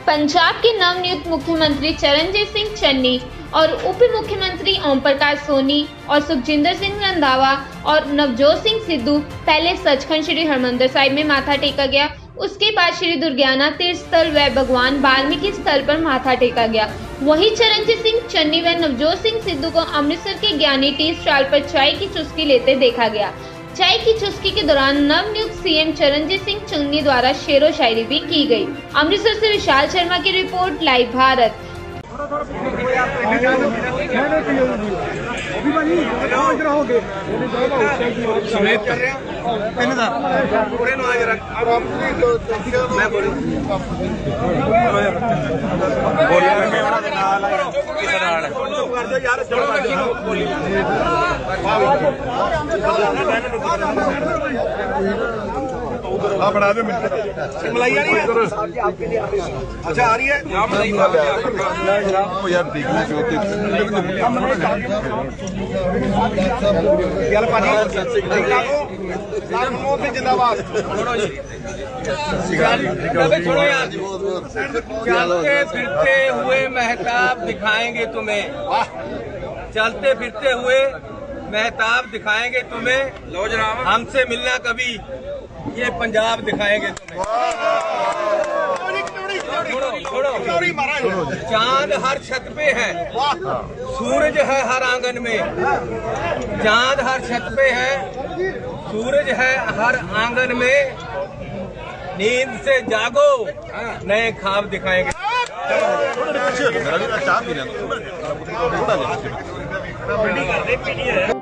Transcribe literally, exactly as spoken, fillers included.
पंजाब के नवनियुक्त मुख्यमंत्री चरणजीत सिंह चन्नी और उप मुख्यमंत्री ओम प्रकाश सोनी और सुखजिंदर सिंह रंधावा और नवजोत सिंह सिद्धू पहले सचखंड श्री हरमंदिर साहिब में माथा टेका गया। उसके बाद श्री दुर्गियाना तीर्थ स्थल व भगवान वाल्मीकि स्थल पर माथा टेका गया। वहीं चरणजीत सिंह चन्नी व नवजोत सिंह सिद्धू को अमृतसर के ज्ञानी टी स्टॉल पर चाय की चुस्की लेते देखा गया। चाय की चुस्की के दौरान नवनियुक्त सीएम चरणजीत सिंह चन्नी द्वारा शेरो शायरी भी की गई। अमृतसर से विशाल शर्मा की रिपोर्ट, लाइव भारत। आप बना दो मलाई आ रही है। अच्छा आ रही है यार, देखने जिंदाबाद। छोड़ो यार, चलते फिरते हुए महताब दिखाएंगे तुम्हें, चलते फिरते हुए महताब दिखाएंगे तुम्हें, हमसे मिलना कभी ये पंजाब दिखाएंगे तुम्हें। छोड़ो छोड़ो, चांद हर छत पे है, सूरज है हर आंगन में, चांद हर छत पे है, सूरज है हर आंगन में, नींद से जागो नए ख्वाब दिखाएंगे। मेरा भी चाह पी रहा